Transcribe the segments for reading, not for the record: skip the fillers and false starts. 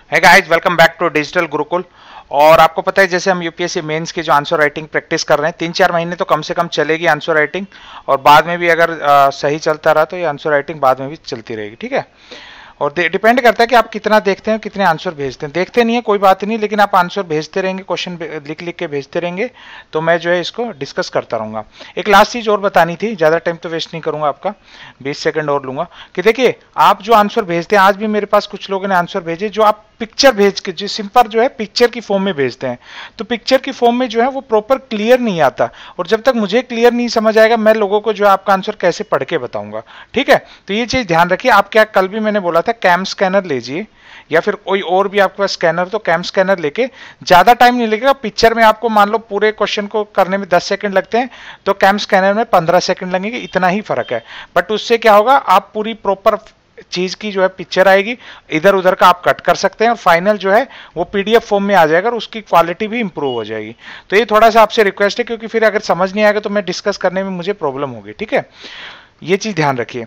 है guys, welcome back to digital Gurukul. और आपको पता है जैसे हम यूपीएससी मेंस की जो आंसर राइटिंग प्रैक्टिस कर रहे हैं 3-4 महीने तो कम से कम चलेगी आंसर राइटिंग, और बाद में भी अगर सही चलता रहा तो ये आंसर राइटिंग बाद में भी चलती रहेगी। ठीक है, और डिपेंड करता है कि आप कितना देखते हैं, कितने आंसर भेजते हैं। देखते नहीं है कोई बात नहीं, लेकिन आप आंसर भेजते रहेंगे, क्वेश्चन लिख लिख के भेजते रहेंगे, तो मैं जो है इसको डिस्कस करता रहूंगा। एक लास्ट चीज और बतानी थी, ज्यादा टाइम तो वेस्ट नहीं करूंगा आपका, 20 सेकंड और लूंगा। कि देखिए आप जो आंसर भेजते हैं, आज भी मेरे पास कुछ लोगों ने आंसर भेजे जो आप पिक्चर भेज के, जो सिंपल जो है पिक्चर की फॉर्म में भेजते हैं, तो पिक्चर की फॉर्म में जो है वो प्रॉपर क्लियर नहीं आता, और जब तक मुझे क्लियर नहीं समझ आएगा मैं लोगों को जो है आपका आंसर कैसे पढ़ के बताऊंगा। ठीक है, तो ये चीज ध्यान रखिए। आप क्या, कल भी मैंने बोला था कैम स्कैनर लीजिए, या फिर कोई और भी आपके पास स्कैनर, तो कैम स्कैनर लेके ज्यादा टाइम नहीं लगेगा। पिक्चर में आपको मान लो पूरे क्वेश्चन को करने में 10 सेकंड लगते हैं, तो कैम स्कैनर में 15 सेकंड लगेंगे, इतना ही फर्क है। बट उससे क्या होगा, आप पूरी प्रॉपर चीज की जो है पिक्चर आएगी, इधर उधर का आप कट कर सकते हैं, और फाइनल जो है वो पीडीएफ फॉर्म में आ जाएगा, और उसकी क्वालिटी भी इंप्रूव हो जाएगी। तो ये थोड़ा सा आपसे रिक्वेस्ट है, क्योंकि फिर अगर समझ नहीं आएगा तो मैं डिस्कस करने में मुझे प्रॉब्लम होगी। ठीक है, ये चीज ध्यान रखिए।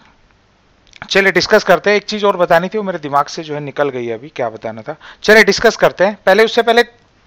चलिए डिस्कस करते हैं। एक चीज और बतानी थी, वो मेरे दिमाग से जो है निकल गई, अभी क्या बताना था। चलिए डिस्कस करते हैं। पहले उससे पहले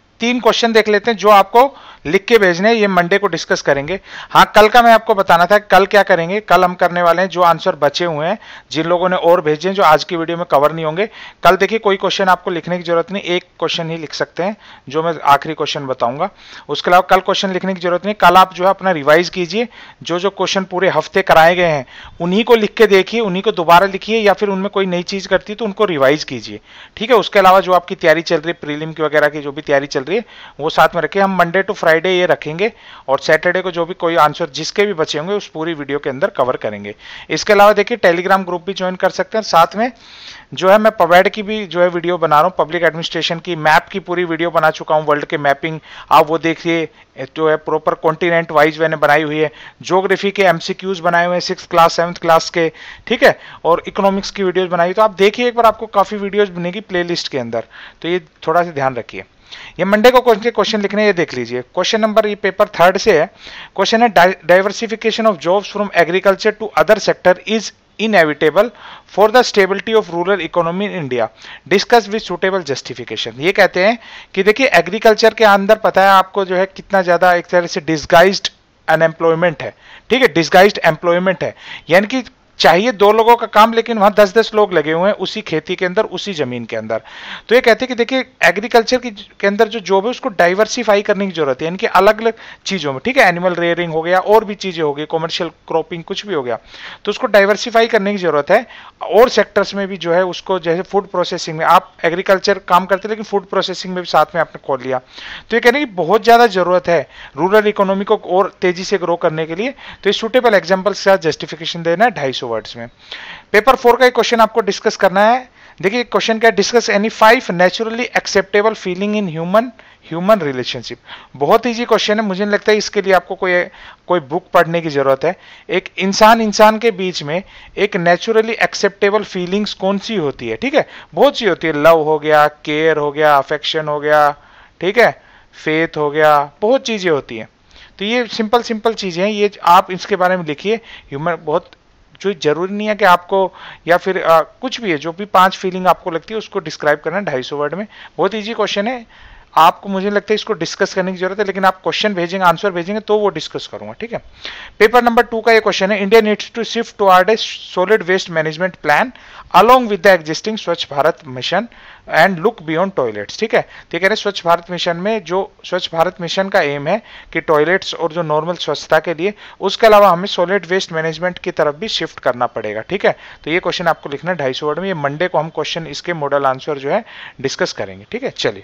3 क्वेश्चन देख लेते हैं जो आपको लिख के भेजने हैं, ये मंडे को डिस्कस करेंगे। हाँ, कल का मैं आपको बताना था, कल क्या करेंगे। कल हम करने वाले हैं जो आंसर बचे हुए हैं, जिन लोगों ने और भेजे हैं, जो आज की वीडियो में कवर नहीं होंगे। कल देखिए कोई क्वेश्चन आपको लिखने की जरूरत नहीं, एक क्वेश्चन ही लिख सकते हैं, जो मैं आखिरी क्वेश्चन बताऊंगा। उसके अलावा कल क्वेश्चन लिखने की जरूरत नहीं। कल आप जो है अपना रिवाइज कीजिए, जो जो क्वेश्चन पूरे हफ्ते कराए गए हैं उन्हीं को लिख के देखिए, उन्हीं को दोबारा लिखिए, या फिर उनमें कोई नई चीज करती है तो उनको रिवाइज कीजिए। ठीक है, उसके अलावा जो आपकी तैयारी चल रही है, प्रीलिम की वगैरह की जो भी तैयारी चल रही है, वो साथ में रखिए। हम मंडे टू फ्राइडे ये रखेंगे, और सैटरडे को जो भी कोई आंसर जिसके भी बचे होंगे उस पूरी वीडियो के अंदर कवर करेंगे। इसके अलावा देखिए टेलीग्राम ग्रुप भी ज्वाइन कर सकते हैं। साथ में जो है मैं पवेड की भी जो है वीडियो बना रहा हूँ, पब्लिक एडमिनिस्ट्रेशन की मैप की पूरी वीडियो बना चुका हूँ, वर्ल्ड के मैपिंग, आप वो देखिए, जो है प्रॉपर कॉन्टिनेंट वाइज मैंने बनाई हुई है। ज्योग्राफी के एमसीक्यूज बनाए हुए हैं 6th क्लास 7th क्लास के। ठीक है, और इकोनॉमिक्स की वीडियोज बनाई, तो आप देखिए एक बार, आपको काफी वीडियोज बनेगी प्लेलिस्ट के अंदर, तो ये थोड़ा सा ध्यान रखिए। ये मंडे को कौन से क्वेश्चन लिखने, ये देख लीजिए। क्वेश्चन नंबर, ये पेपर 3rd से है। क्वेश्चन है diversification of jobs from agriculture to other sector is inevitable for the stability of rural economy in India, discuss with suitable justification. ये कहते हैं कि देखिए एग्रीकल्चर के अंदर पता है आपको जो है कितना ज्यादा एक तरह से डिस्गाइज्ड अनएम्प्लॉयमेंट है। ठीक है, डिस्गाइज्ड एम्प्लॉयमेंट है, यानी कि चाहिए 2 लोगों का काम, लेकिन वहां 10-10 लोग लगे हुए हैं उसी खेती के अंदर, उसी जमीन के अंदर। तो ये कहते हैं कि देखिए एग्रीकल्चर के अंदर जो जॉब है उसको डाइवर्सिफाई करने की जरूरत है, यानी कि अलग अलग चीजों में। ठीक है, एनिमल रेयरिंग हो गया, और भी चीजें हो गई, कॉमर्शियल क्रॉपिंग कुछ भी हो गया, तो उसको डाइवर्सिफाई करने की जरूरत है। और सेक्टर्स में भी जो है उसको, जैसे फूड प्रोसेसिंग में, आप एग्रीकल्चर काम करते हैं लेकिन फूड प्रोसेसिंग में भी साथ में आपने खोल लिया, तो ये कहने की बहुत ज्यादा जरूरत है रूरल इकोनॉमी को और तेजी से ग्रो करने के लिए। तो इस सुटेबल एग्जाम्पल के साथ जस्टिफिकेशन देना है 250 वर्ड्स में। पेपर 4 का एक क्वेश्चन आपको डिस्कस करना है। देखिए क्वेश्चन क्या, discuss any 5 naturally acceptable feeling in human relationship. बहुत इजी क्वेश्चन है, मुझे नहीं लगता है इसके लिए आपको कोई बुक पढ़ने की जरूरत है। एक इंसान के बीच में एक नेचुरली एक्सेप्टेबल फीलिंग्स कौन सी होती है? ठीक है, बहुत सी होती है। लव हो गया, केयर हो गया, अफेक्शन हो गया, ठीक है, फेथ हो गया, बहुत चीजें होती हैं। तो ये सिंपल चीजें हैं, ये आप इसके बारे में लिखिए। ह्यूमन, बहुत जो जरूरी नहीं है कि आपको, या फिर कुछ भी है, जो भी 5 फीलिंग आपको लगती है उसको डिस्क्राइब करना है 250 वर्ड में। बहुत इजी क्वेश्चन है, आपको मुझे लगता है इसको डिस्कस करने की जरूरत है, लेकिन आप क्वेश्चन भेजेंगे, आंसर भेजेंगे तो वो डिस्कस करूंगा। ठीक है, पेपर नंबर 2 का ये क्वेश्चन है, India needs to shift toward a solid waste management plan along with the existing Swachh Bharat mission and look beyond toilets. ठीक है, तो कह रहे हैं स्वच्छ भारत मिशन में, जो स्वच्छ भारत मिशन का एम है कि टॉयलेट्स और जो नॉर्मल स्वच्छता के लिए, उसके अलावा हमें सॉलिड वेस्ट मैनेजमेंट की तरफ भी शिफ्ट करना पड़ेगा। ठीक है, तो ये क्वेश्चन आपको लिखना है 250 वर्ड में। ये मंडे को हम क्वेश्चन, इसके मॉडल आंसर जो है डिस्कस करेंगे। ठीक है, चलिए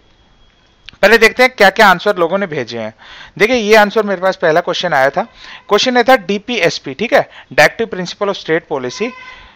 पहले देखते हैं क्या क्या आंसर लोगों ने भेजे हैं। देखिए ये आंसर मेरे पास पहला क्वेश्चन आया था। क्वेश्चन ये था डीपीएसपी, ठीक है, directive principle of state policy,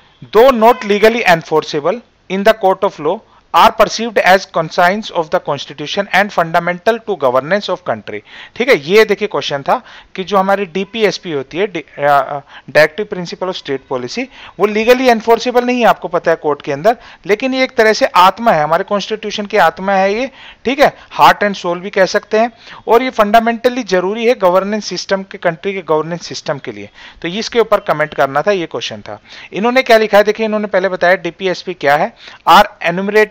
do not legally enforceable in the court of law are perceived as conscience of the constitution and fundamental to governance of country. ठीक है, ये देखिए क्वेश्चन था कि जो हमारी डीपीएसपी होती है, directive principle of state policy, वो लीगली एनफोर्सेबल नहीं है, आपको पता है कोर्ट के अंदर, लेकिन ये एक तरह से आत्मा है, हमारे कॉन्स्टिट्यूशन की आत्मा है ये। ठीक है, हार्ट एंड सोल भी कह सकते हैं, और ये फंडामेंटली जरूरी है गवर्नेंस सिस्टम के, कंट्री के गवर्नेंस सिस्टम के लिए। तो इसके ऊपर कमेंट करना था, ये क्वेश्चन था। इन्होंने क्या लिखा है देखिए, इन्होंने पहले बताया डीपीएसपी क्या है, are enumerated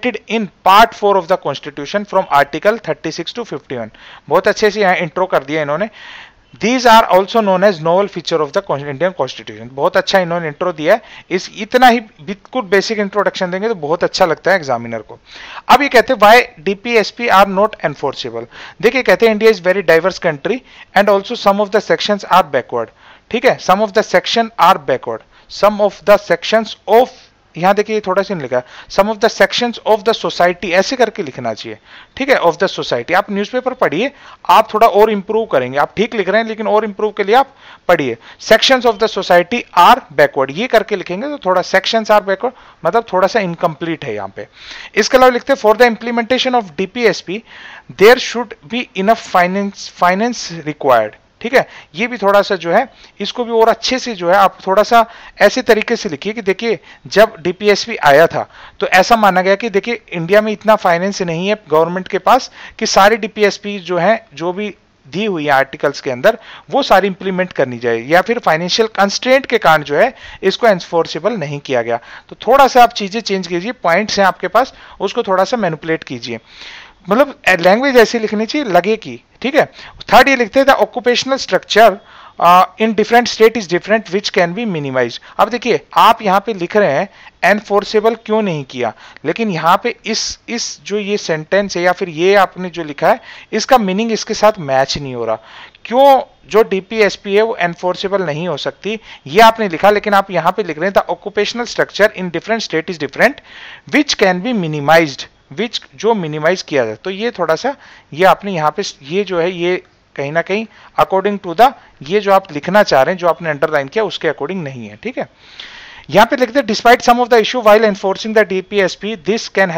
stated in part 4 of the constitution from article 36 to 51। बहुत अच्छे से यहाँ इंट्रो कर दिया इन्होंने। These are also known as novel feature of the Indian Constitution। बहुत अच्छा इन्होंने इंट्रो दिया है। इस इतना ही बिल्कुल बेसिक इंट्रोडक्शन देंगे तो बहुत अच्छा लगता है एग्जामिनर को। अब ये कहते हैं why DPSP are not enforceable. देखिए कहते हैं India is very diverse country and also some of the sections are backward. ठीक है, some of the section are backward, some of the sections of, यहां देखिए थोड़ा सा लिखा, some of the sections of the society, ऐसे करके लिखना चाहिए। ठीक है, ऑफ द सोसाइटी। आप न्यूज़पेपर पढ़िए, आप थोड़ा और इंप्रूव करेंगे। आप ठीक लिख रहे हैं लेकिन और इंप्रूव के लिए आप पढ़िए। Sections of the society are backward, ये करके लिखेंगे तो थोड़ा सेक्शंस आर बैकवर्ड मतलब थोड़ा सा इनकम्प्लीट है यहाँ पे। इसके अलावा लिखते हैं for the implementation of DPSP there should be enough finance required. ठीक है, ये भी थोड़ा सा जो है इसको भी और अच्छे से जो है आप थोड़ा सा ऐसे तरीके से लिखिए कि देखिए जब डीपीएसपी आया था तो ऐसा माना गया कि देखिए इंडिया में इतना फाइनेंस नहीं है गवर्नमेंट के पास कि सारी डीपीएसपी जो है जो भी दी हुई है आर्टिकल्स के अंदर वो सारी इंप्लीमेंट करनी चाहिए, या फिर फाइनेंशियल कंस्ट्रेंट के कारण जो है इसको एनफोर्सेबल नहीं किया गया। तो थोड़ा सा आप चीजें चेंज कीजिए, पॉइंट्स हैं आपके पास उसको थोड़ा सा मैनिपुलेट कीजिए, मतलब लैंग्वेज ऐसी लिखनी चाहिए लगे कि। ठीक है, थर्ड ये लिखते हैं the occupational structure in different state is different which can be minimize. अब देखिए आप यहाँ पे लिख रहे हैं एनफोर्सेबल क्यों नहीं किया, लेकिन यहाँ पे इस जो ये सेंटेंस है या फिर ये आपने जो लिखा है इसका मीनिंग इसके साथ मैच नहीं हो रहा। क्यों जो डीपीएसपी है वो एनफोर्सेबल नहीं हो सकती ये आपने लिखा, लेकिन आप यहाँ पे लिख रहे हैं the occupational structure in different state is different which can be minimized, which जो मिनिमाइज किया जाए। तो ये थोड़ा सा ये आपने यहाँ पे ये जो है ये कहीं ना कहीं अकॉर्डिंग टू द ये जो आप लिखना चाह रहे हैं जो आपने अंडरलाइन किया उसके अकॉर्डिंग नहीं है। ठीक है, यहाँ पे लिखते हैं despite some of the issue while enforcing the DPSP this can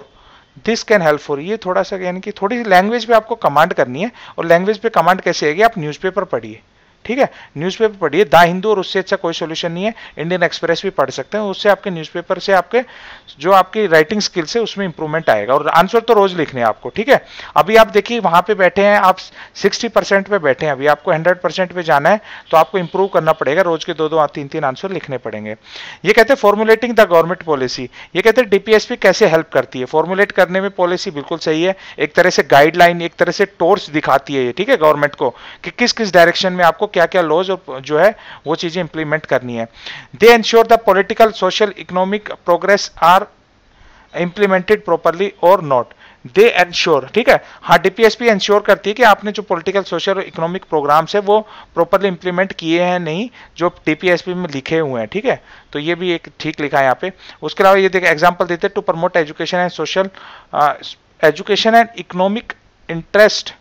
help for, ये थोड़ा सा यानी कि थोड़ी सी लैंग्वेज पे आपको कमांड करनी है। और लैंग्वेज पे कमांड कैसे आएगी, आप न्यूज़पेपर पढ़िए। ठीक है, न्यूज़पेपर पढ़िए, द हिंदू और उससे अच्छा कोई सोल्यूशन नहीं है। इंडियन एक्सप्रेस भी पढ़ सकते हैं, उससे आपके न्यूज़पेपर से आपके जो आपकी राइटिंग स्किल्स है उसमें इंप्रूवमेंट आएगा। और आंसर तो रोज लिखने हैं आपको। ठीक है, अभी आप देखिए वहां पे बैठे हैं आप 60% पे बैठे हैं, अभी आपको 100% पे जाना है तो आपको इंप्रूव करना पड़ेगा, रोज के 2-2 3-3 आंसर लिखने पड़ेंगे। ये कहते हैं फॉर्मुलेटिंग द गवर्नमेंट पॉलिसी, ये कहते हैं डीपीएसपी कैसे हेल्प करती है। फॉर्मुलेट करने में पॉलिसी बिल्कुल सही है, एक तरह से गाइडलाइन, एक तरह से टोर्स दिखाती है ये। ठीक है, गवर्नमेंट को कि किस किस डायरेक्शन में आपको क्या क्या लॉज और जो है वो चीजें इंप्लीमेंट करनी है। They ensure the political social economic progress are implemented properly और नॉट, दे एंश्योर। ठीक है, हाँ डीपीएसपी एंश्योर करती है कि आपने जो पॉलिटिकल सोशल और इकोनॉमिक प्रोग्राम्स है वो प्रॉपरली इंप्लीमेंट किए हैं नहीं जो डीपीएसपी में लिखे हुए हैं। ठीक है, तो ये भी एक ठीक लिखा है यहाँ पे। उसके अलावा ये देखिए एग्जांपल देते हैं to promote education and social education and economic interest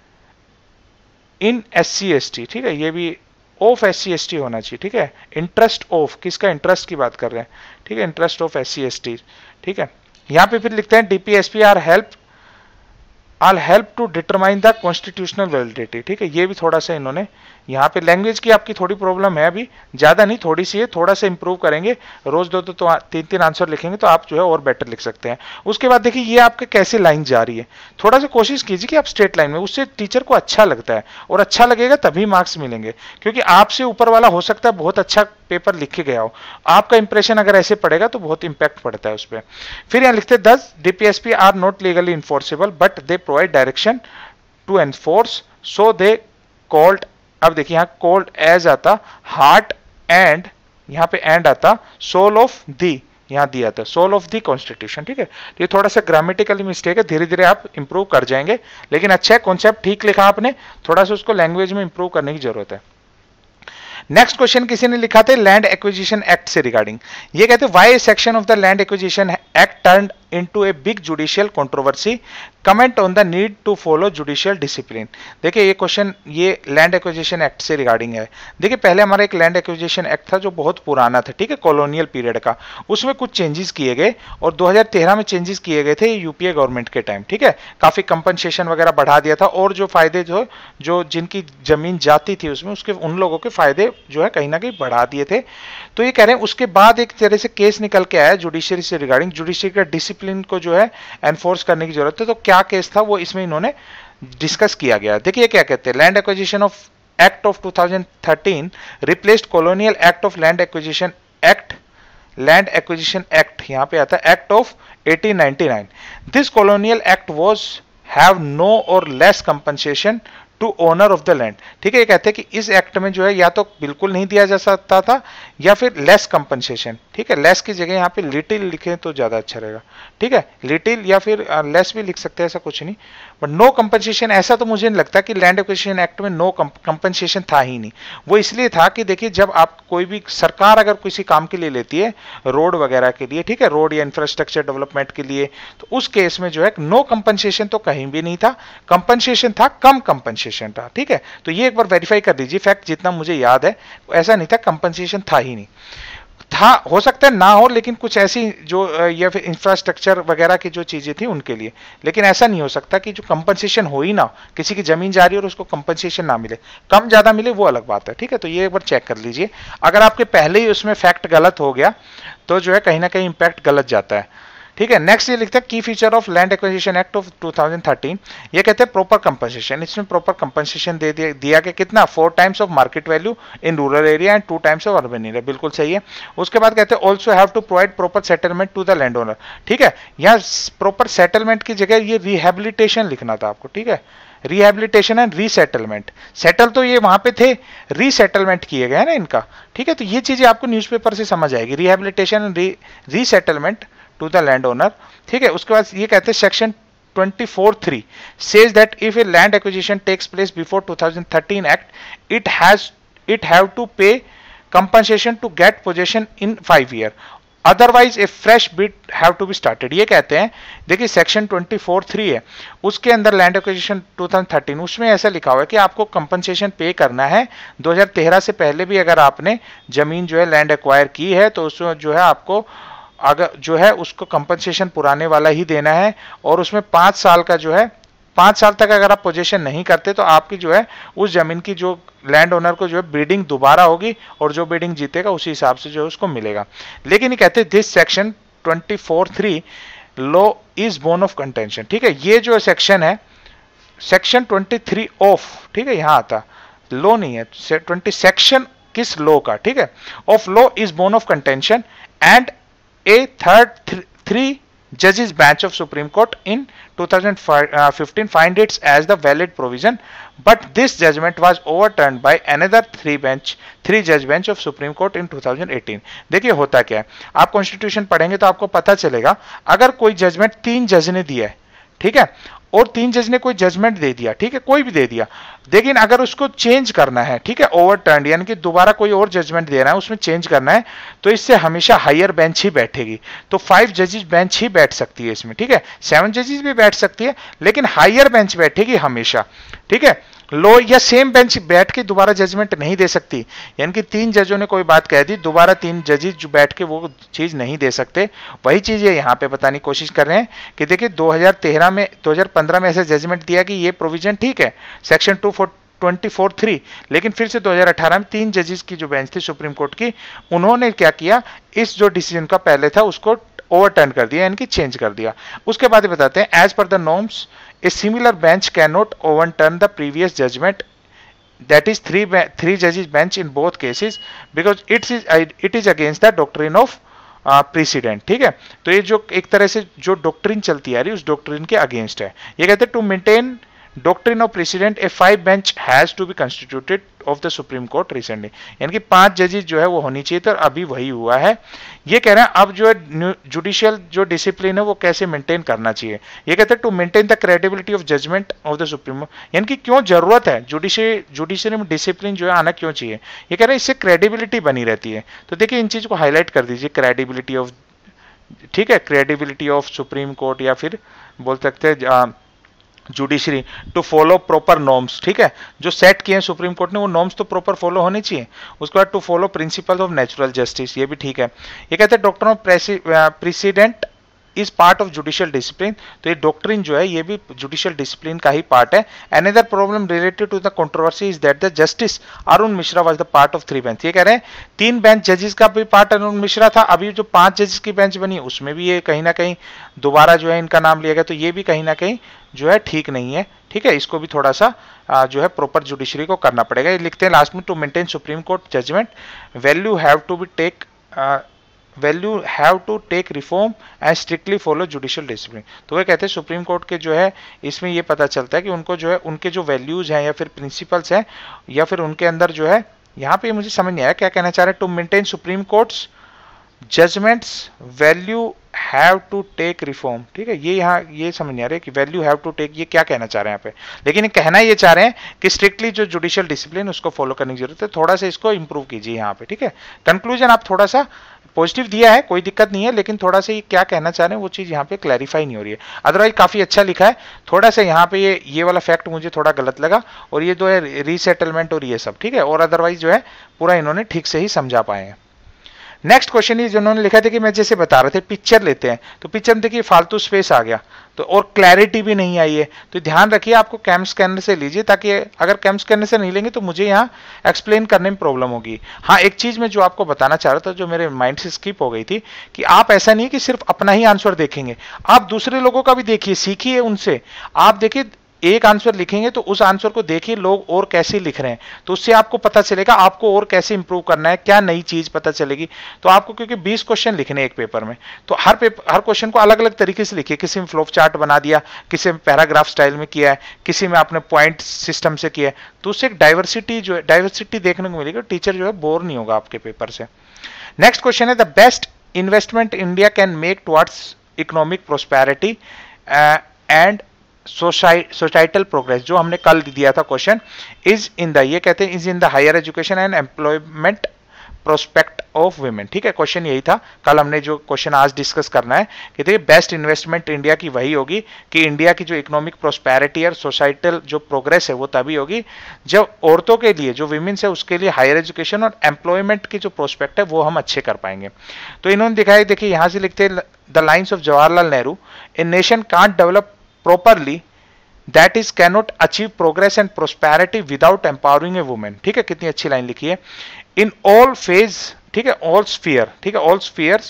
in SC/ST। ठीक है, ये भी ऑफ SC/ST होना चाहिए। ठीक है, इंटरेस्ट ऑफ, किसका इंटरेस्ट की बात कर रहे हैं। ठीक है, इंटरेस्ट ऑफ SC/ST। ठीक है, यहां पे फिर लिखते हैं DPSP are help to determine the constitutional validity. ठीक है, ये भी थोड़ा सा इन्होंने यहाँ पे लैंग्वेज की आपकी थोड़ी प्रॉब्लम है, अभी ज्यादा नहीं थोड़ी सी है, थोड़ा सा इंप्रूव करेंगे, रोज 2-2 तो 3-3 आंसर लिखेंगे तो आप जो है और बेटर लिख सकते हैं। उसके बाद देखिए ये आपके कैसे लाइन जा रही है, थोड़ा सा कोशिश कीजिए कि आप स्ट्रेट लाइन में, उससे टीचर को अच्छा लगता है और अच्छा लगेगा तभी मार्क्स मिलेंगे, क्योंकि आपसे ऊपर वाला हो सकता है बहुत अच्छा पेपर लिख के गया हो, आपका इंप्रेशन अगर ऐसे पड़ेगा तो बहुत इंपैक्ट पड़ता है उस पर। फिर यहाँ लिखते हैं thus DPSP are not legally enforceable but they provide direction to enforce so they called. अब देखिए यहाँ कोल्ड एज आता, हार्ट एंड, यहाँ पे एंड आता, सोल ऑफ दी, यहाँ दिया था सोल ऑफ दी कॉन्स्टिट्यूशन। ठीक है, ये थोड़ा सा ग्रामेटिकली मिस्टेक है, धीरे धीरे आप इंप्रूव कर जाएंगे, लेकिन अच्छा है कॉन्सेप्ट ठीक लिखा आपने, थोड़ा सा उसको लैंग्वेज में इंप्रूव करने की जरूरत है। नेक्स्ट क्वेश्चन किसी ने लिखा था लैंड एक्विजिशन एक्ट से रिगार्डिंग, ये कहते हैं why section of the land acquisition act turned into a big judicial controversy, comment on the need to follow judicial discipline. देखिए ये क्वेश्चन ये लैंड एक्विजिशन एक्ट से रिगार्डिंग है। देखिए पहले हमारा एक लैंड एक्विजिशन एक्ट था जो बहुत पुराना था, ठीक है, कॉलोनियल पीरियड का, उसमें कुछ चेंजेस किए गए और 2013 में चेंजेस किए गए थे यूपीए गवर्नमेंट के टाइम। ठीक है, काफी कंपनसेशन वगैरह बढ़ा दिया था और जो फायदे जो जिनकी जमीन जाती थी उसमें उसके उन लोगों के फायदे जो है कहीं ना कहीं बढ़ा दिए थे। तो ये कह रहे हैं उसके बाद एक तरह से केस निकल के आया जुडिशरी से रिगार्डिंग, जुडिशरी का डिसिप्लिन को जो है एनफोर्स करने की जरूरत है। तो क्या केस था वो इसमें इन्होंने डिस्कस किया गया। देखिए क्या कहते हैं, land acquisition of act of 2013 replaced colonial act of land acquisition act land acquisition act, यहाँ पे आता है act of 1899। This colonial act was have no और less compensation to owner of the land. ठीक है, ये कहते हैं कि इस एक्ट में जो है या तो बिल्कुल नहीं दिया जा सकता था या फिर लेस कंपनसेशन। ठीक है, लेस की जगह यहाँ पे लिटिल लिखें तो ज्यादा अच्छा रहेगा। ठीक है, लिटिल या फिर लेस भी लिख सकते हैं, ऐसा कुछ नहीं, बट नो कंपनसेशन ऐसा तो मुझे नहीं लगता कि लैंड एक्विजिशन एक्ट में नो कंपनसेशन था ही नहीं। वो इसलिए था कि देखिए जब आप कोई भी सरकार अगर किसी काम के लिए लेती है, रोड वगैरह के लिए, ठीक है, रोड या इंफ्रास्ट्रक्चर डेवलपमेंट के लिए, तो उस केस में जो है नो कंपनसेशन तो कहीं भी नहीं था, कंपनसेशन था, कम कंपनसेशन था। ठीक है, तो ये एक बार वेरीफाई कर लीजिए, फैक्ट जितना मुझे याद है ऐसा नहीं था, कंपनसेशन था ही नहीं। था, हो सकता है ना हो, लेकिन कुछ ऐसी जो या फिर इंफ्रास्ट्रक्चर वगैरह की जो चीजें थी उनके लिए, लेकिन ऐसा नहीं हो सकता कि जो कंपनसेशन हो ही ना, किसी की जमीन जा रही है और उसको कंपनसेशन ना मिले, कम ज्यादा मिले वो अलग बात है। ठीक है, तो ये एक बार चेक कर लीजिए, अगर आपके पहले ही उसमें फैक्ट गलत हो गया तो जो है कहीं ना कहीं इंपैक्ट गलत जाता है। ठीक है, नेक्स्ट ये लिखते हैं की feature of land acquisition act of 2013, ये कहते हैं प्रॉपर कंपनसेशन। इसमें प्रॉपर कंपनसेशन दे दिया कि कितना 4 times of market value in rural area and 2 times of urban area, बिल्कुल सही है। उसके बाद कहते हैं also have to provide proper settlement to the land owner. ठीक है, यहाँ प्रॉपर सेटलमेंट की जगह ये रिहेबिलिटेशन लिखना था आपको। ठीक है, रिहेबिलिटेशन एंड रीसेटलमेंट, सेटल तो ये वहां पे थे, रीसेटलमेंट किए गए ना इनका। ठीक है, तो ये चीजें आपको न्यूज़पेपर से समझ आएगी, rehabilitation and resettlement to the land owner. ठीक है, उसके बाद ये कहते हैं section 24(3 says that if a land acquisition takes place before 2013 act, it have to pay compensation to get possession in 5 years, otherwise a fresh bid have to be started। ये कहते हैं, देखिए सेक्शन 24(3 है, उसके अंदर लैंड एक्विजिशन 2013, उसमें ऐसा लिखा हुआ है कि आपको कंपनसेशन पे करना है 2013 से पहले भी। अगर आपने जमीन जो है लैंड एक्वायर की है तो उसमें जो है आपको अगर जो है उसको कंपनसेशन पुराने वाला ही देना है, और उसमें 5 साल का जो है 5 साल तक अगर आप पोजीशन नहीं करते तो आपकी जो है उस जमीन की जो लैंड ओनर को जो है बिडिंग दोबारा होगी और जो बिडिंग जीतेगा उसी हिसाब से जो है उसको मिलेगा। लेकिन ये कहते हैं this section 24(3 law is born of contention. ठीक है, ये जो सेक्शन है सेक्शन 23 ऑफ, ठीक है, यहां आता लॉ नहीं है, 20 सेक्शन किस लॉ का, ठीक है, of law is born of contention and a three judges bench of Supreme Court in 2015 find it as the valid provision, but this judgment was overturned by another three judge bench of Supreme Court in 2018। देखिए होता क्या है, आप constitution पढ़ेंगे तो आपको पता चलेगा, अगर कोई जजमेंट 3 जज ने दिया है, ठीक है, और 3 जज ने कोई जजमेंट दे दिया, ठीक है, कोई भी दे दिया, लेकिन अगर उसको चेंज करना है, ठीक है, ओवरटर्न यानी कि दोबारा कोई और जजमेंट देना है, उसमें चेंज करना है, तो इससे हमेशा हायर बेंच ही बैठेगी। तो 5 जजेस बेंच ही बैठ सकती है इसमें। ठीक है, 7 जजेस भी बैठ सकती है, लेकिन हायर बेंच बैठेगी हमेशा। ठीक है, लो या सेम बेंच बैठ के दोबारा जजमेंट नहीं दे सकती, यानी कि 3 जजों ने कोई बात कह दी, दोबारा 3 जजेस जो बैठ के वो चीज नहीं दे सकते। वही चीज ये यहाँ पे बताने की कोशिश कर रहे हैं कि देखिए 2015 में ऐसा जजमेंट दिया कि ये प्रोविजन ठीक है सेक्शन 24(3), लेकिन फिर से 2018 में 3 जजेस की जो बेंच थी सुप्रीम कोर्ट की, उन्होंने क्या किया, इस जो डिसीजन का पहले था उसको ओवरटर्न कर दिया, यानी कि चेंज कर दिया। उसके बाद बताते हैं as per the norms a similar bench cannot overturn the previous judgment, that is three judges bench in both cases, because it is against the doctrine of precedent. ठीक है, तो ये जो एक तरह से जो डॉक्ट्रिन चलती आ रही है उस डॉक्ट्रिन के अगेंस्ट है। ये कहते हैं to maintain doctrine of precedent a 5 bench has to be constituted of the supreme court recently, यानी कि 5 जजेस जो है वो होनी चाहिए, तो अभी वही हुआ है। ये कह रहे हैं अब जो है जुडिशियल जो डिसिप्लिन है वो कैसे मेंटेन करना चाहिए। ये कहते हैं to maintain the credibility of judgment of the supreme, यानी कि क्यों जरूरत है जुडिशरी में डिसिप्लिन जो है आना क्यों चाहिए। ये कह रहे हैं इससे क्रेडिबिलिटी बनी रहती है। तो देखिए इन चीज को हाईलाइट कर दीजिए, क्रेडिबिलिटी ऑफ, ठीक है, क्रेडिबिलिटी ऑफ सुप्रीम कोर्ट, या फिर बोल सकते हैं judiciary to follow proper norms. ठीक है, जो सेट किए हैं सुप्रीम कोर्ट ने वो नॉर्म्स तो प्रॉपर फॉलो होने चाहिए। उसके बाद to follow principles of natural justice, ये भी ठीक है। ये कहते हैं doctrine of precedent is part of judicial discipline, तो ये डॉक्ट्रिन जो है ये भी जुडिशियल डिसिप्लिन का ही पार्ट है। Another problem related to the controversy is that the justice Arun Mishra was the part of 3 bench. ये कह रहे हैं 3 बेंच जजेस का भी पार्ट अरुण मिश्रा था, अभी जो 5 जजेस की बेंच बनी उसमें भी ये कहीं ना कहीं दोबारा जो है इनका नाम लिया गया, तो ये भी कहीं ना कहीं जो है ठीक नहीं है। ठीक है, इसको भी थोड़ा सा जो है प्रॉपर जुडिशरी को करना पड़ेगा। ये लिखते हैं लास्ट में to maintain supreme court judgment value have to be take value have to take reform and strictly follow judicial discipline. तो वो कहते हैं सुप्रीम कोर्ट के जो है इसमें ये पता चलता है कि उनको जो है उनके जो वैल्यूज हैं या फिर प्रिंसिपल्स हैं या फिर उनके अंदर जो है, यहाँ पे मुझे समझ नहीं आया क्या कहना चाह रहे हैं। To maintain supreme courts judgments value have to take reform, ठीक है, ये यहाँ ये समझ नहीं आ रहा है कि वैल्यू हैव टू टेक ये क्या कहना चाह रहे हैं यहाँ पे, लेकिन कहना ये चाह रहे हैं कि स्ट्रिक्टली जो जुडिशियल डिसिप्लिन उसको फॉलो करने की जरूरत है, थोड़ा सा इसको इंप्रूव कीजिए यहाँ पे, ठीक है। कंक्लूजन आप थोड़ा सा पॉजिटिव दिया है, कोई दिक्कत नहीं है, लेकिन थोड़ा सा ये क्या कहना चाह रहे हैं वो चीज यहाँ पे क्लैरिफाई नहीं हो रही है। अदरवाइज काफी अच्छा लिखा है, थोड़ा सा यहाँ पे ये वाला फैक्ट मुझे थोड़ा गलत लगा, और ये जो है रीसेटलमेंट और ये सब ठीक है, और अदरवाइज जो है पूरा इन्होंने ठीक से ही समझा पाए हैं। नेक्स्ट क्वेश्चन ये जो उन्होंने लिखा था कि मैं जैसे बता रहे थे पिक्चर लेते हैं, तो पिक्चर में देखिए फालतू स्पेस आ गया तो और क्लैरिटी भी नहीं आई है, तो ध्यान रखिए आपको कैम स्कैनर से लीजिए, ताकि अगर कैम स्कैनर से नहीं लेंगे तो मुझे यहाँ एक्सप्लेन करने में प्रॉब्लम होगी। हाँ, एक चीज मैं जो आपको बताना चाह रहा था जो मेरे माइंड से स्किप हो गई थी, कि आप ऐसा नहीं कि सिर्फ अपना ही आंसर देखेंगे, आप दूसरे लोगों का भी देखिए, सीखिए उनसे। आप देखिए एक आंसर लिखेंगे तो उस आंसर को देखिए लोग और कैसे लिख रहे हैं, तो उससे आपको पता चलेगा आपको और कैसे इंप्रूव करना है, क्या नई चीज पता चलेगी। तो आपको क्योंकि 20 क्वेश्चन लिखने एक पेपर में, तो हर क्वेश्चन को अलग अलग तरीके से लिखिए, किसी में फ्लो चार्ट बना दिया, किसी में पैराग्राफ स्टाइल में किया है, किसी में आपने पॉइंट सिस्टम से किया है, तो उससे एक डाइवर्सिटी जो है डाइवर्सिटी देखने को मिलेगी, टीचर जो है बोर नहीं होगा आपके पेपर से। नेक्स्ट क्वेश्चन है the best investment India can make towards economic prosperity and societal progress, जो हमने कल दिया था क्वेश्चन, इज इन द, ये कहते हैं is in the higher education and employment prospect of women, ठीक है, क्वेश्चन यही था कल हमने जो क्वेश्चन आज डिस्कस करना है, कि देखिए बेस्ट इन्वेस्टमेंट इंडिया की वही होगी कि इंडिया की जो इकोनॉमिक प्रोस्पेरिटी और सोसाइटल जो प्रोग्रेस है वो तभी होगी जब औरतों के लिए जो विमेन्स है उसके लिए हायर एजुकेशन और एम्प्लॉयमेंट की जो प्रोस्पेक्ट है वो हम अच्छे कर पाएंगे। तो इन्होंने दिखाया, देखिए यहां से लिखते हैं the lines of Jawaharlal Nehru, a nation can't develop properly that is cannot achieve progress and prosperity without empowering a woman, ठीक है, कितनी अच्छी लाइन लिखी है। in all phase, ठीक है, all sphere, ठीक है, all spheres,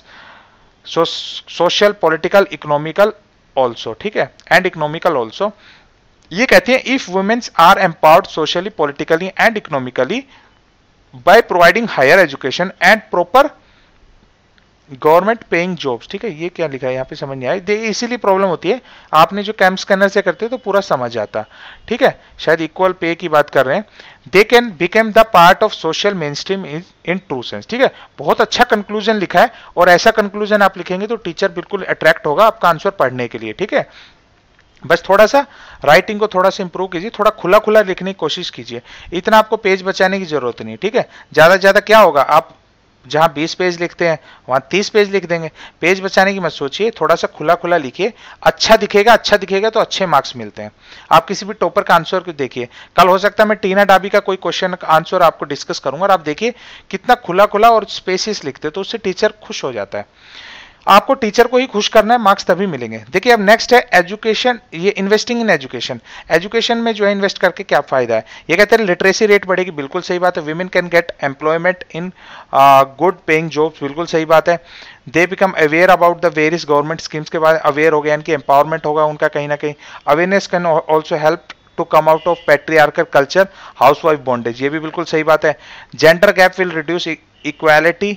social political economical also, ठीक है, and economical also, ये कहते हैं if women are empowered socially politically and economically by providing higher education and proper government paying jobs, ठीक है, ये क्या लिखा है यहाँ पे समझ नहीं आया, इसीलिए प्रॉब्लम होती है, आपने जो कैम स्कैनर से करते हो तो पूरा समझ आता, ठीक है, शायद इक्वल पे की बात कर रहे हैं। They can become the part of social mainstream in true sense, ठीक है, बहुत अच्छा कंक्लूजन लिखा है, और ऐसा कंक्लूजन आप लिखेंगे तो टीचर बिल्कुल अट्रैक्ट होगा आपका आंसर पढ़ने के लिए, ठीक है। बस थोड़ा सा राइटिंग को थोड़ा सा इंप्रूव कीजिए, थोड़ा खुला खुला लिखने की कोशिश कीजिए, इतना आपको पेज बचाने की जरूरत नहीं, ठीक है, ज्यादा से ज्यादा क्या होगा, आप जहां 20 पेज लिखते हैं वहां 30 पेज लिख देंगे, पेज बचाने की मत सोचिए, थोड़ा सा खुला खुला लिखिए, अच्छा दिखेगा तो अच्छे मार्क्स मिलते हैं। आप किसी भी टॉपर का आंसर को देखिए, कल हो सकता है मैं टीना डाबी का कोई क्वेश्चन का आंसर आपको डिस्कस करूंगा, और आप देखिए कितना खुला खुला और स्पेसिस लिखते हैं, तो उससे टीचर खुश हो जाता है। आपको टीचर को ही खुश करना है, मार्क्स तभी मिलेंगे। देखिए अब नेक्स्ट है एजुकेशन, ये इन्वेस्टिंग इन एजुकेशन, एजुकेशन में जो है इन्वेस्ट करके क्या फायदा है, ये कहते हैं लिटरेसी रेट बढ़ेगी, बिल्कुल सही बात है, women can get employment in good paying jobs, बिल्कुल सही बात है। They become aware about the various government schemes के बाद अवेयर हो गए, यानी कि एम्पावरमेंट होगा उनका कहीं ना कहीं। Awareness can also help to come out of patriarchal culture, housewife bondage, ये भी बिल्कुल सही बात है। Gender gap will reduce equality,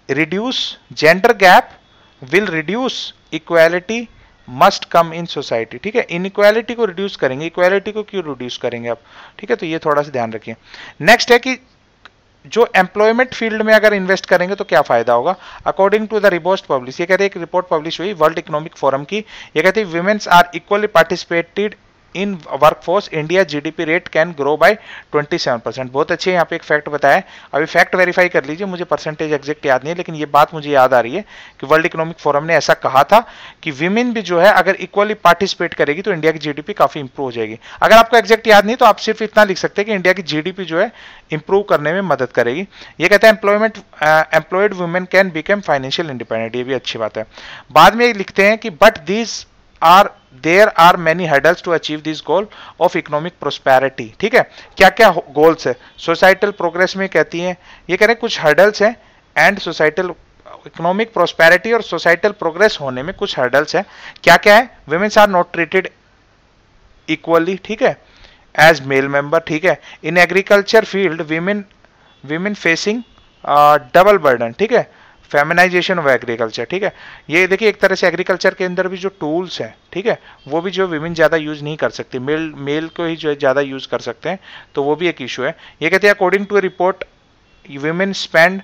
gender gap will reduce equality must come in society, ठीक है, इनइक्वालिटी को रिड्यूस करेंगे, इक्वालिटी को क्यों रिड्यूस करेंगे आप, ठीक है, तो ये थोड़ा सा ध्यान रखिए। नेक्स्ट है कि जो एम्प्लॉयमेंट फील्ड में अगर इन्वेस्ट करेंगे तो क्या फायदा होगा, according to the report publish, ये कहते हैं एक रिपोर्ट पब्लिश हुई वर्ल्ड इकोनॉमिक फोरम की, ये कहते हैं womens are equally participated in workforce, India GDP rate can grow by 27%, बहुत अच्छे यहाँ पे एक फैक्ट बताया, अभी फैक्ट वेरीफाई कर लीजिए, मुझे परसेंटेज एग्जैक्ट याद नहीं है, लेकिन ये बात मुझे याद आ रही है कि वर्ल्ड इकोनॉमिक फोरम ने ऐसा कहा था कि विमेन भी जो है अगर इक्वली पार्टिसिपेट करेगी तो इंडिया की जीडीपी काफी इंप्रूव हो जाएगी। अगर आपको एग्जैक्ट याद नहीं तो आप सिर्फ इतना लिख सकते हैं कि इंडिया की जीडीपी जो है इंप्रूव करने में मदद करेगी। ये कहते हैं employed women can become financial independent, ये भी अच्छी बात है। बाद में लिखते हैं कि but these are there are many hurdles to achieve this goal of economic prosperity, ठीक है, क्या क्या गोल्स है सोसाइटल प्रोग्रेस में कहती हैं, ये कह रहे हैं कुछ हर्डल्स हैं एंड सोसाइटल इकोनॉमिक प्रोस्पेरिटी और सोसाइटल प्रोग्रेस होने में कुछ हर्डल्स हैं, क्या क्या है, womens are not treated equally, ठीक है, एज मेल मेंबर, ठीक है, in agriculture field women facing double burden, ठीक है, फेमिनाइजेशन ऑफ एग्रीकल्चर, ठीक है। ये देखिए एक तरह से एग्रीकल्चर के अंदर भी जो टूल्स हैं, ठीक है, वो भी जो विमेन ज़्यादा यूज़ नहीं कर सकती, मेल को ही जो है ज़्यादा यूज़ कर सकते हैं, तो वो भी एक इशू है। ये कहते हैं according to a report women spend